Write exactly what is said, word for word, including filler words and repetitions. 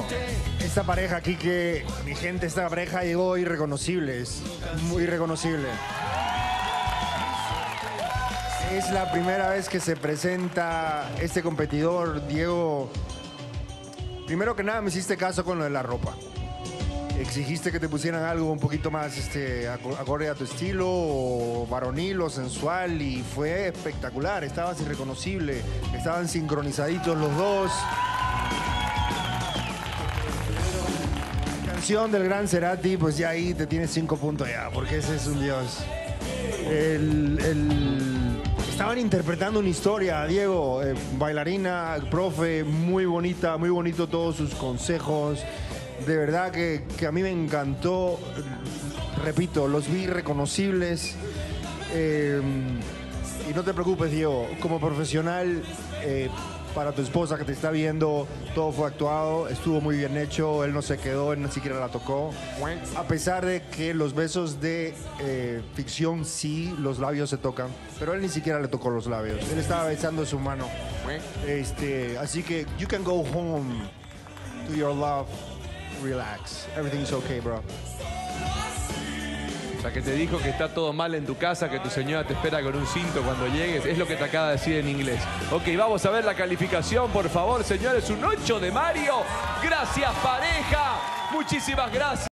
Esta pareja aquí que, mi gente, esta pareja llegó irreconocible, es muy irreconocible. Es la primera vez que se presenta este competidor, Diego. Primero que nada me hiciste caso con lo de la ropa. Exigiste que te pusieran algo un poquito más este, acorde a tu estilo, o varonil o sensual, y fue espectacular. Estabas irreconocible, estaban sincronizaditos los dos. Canción del gran Cerati, pues ya ahí te tienes cinco puntos ya, porque ese es un dios. El, el... Estaban interpretando una historia, Diego, eh, bailarina, profe, muy bonita, muy bonito todos sus consejos. De verdad que, que a mí me encantó. Repito, los vi reconocibles. Eh, y no te preocupes, Diego, como profesional, eh, para tu esposa que te está viendo, todo fue actuado, estuvo muy bien hecho, él no se quedó, él ni siquiera la tocó. A pesar de que los besos de eh, ficción sí, los labios se tocan, pero él ni siquiera le tocó los labios, él estaba besando su mano. Este, así que you can go home to your love, relax, everything's okay, bro. O sea, que te dijo que está todo mal en tu casa, que tu señora te espera con un cinto cuando llegues. Es lo que te acaba de decir en inglés. Ok, vamos a ver la calificación, por favor, señores. Un ocho de Mario. Gracias, pareja. Muchísimas gracias.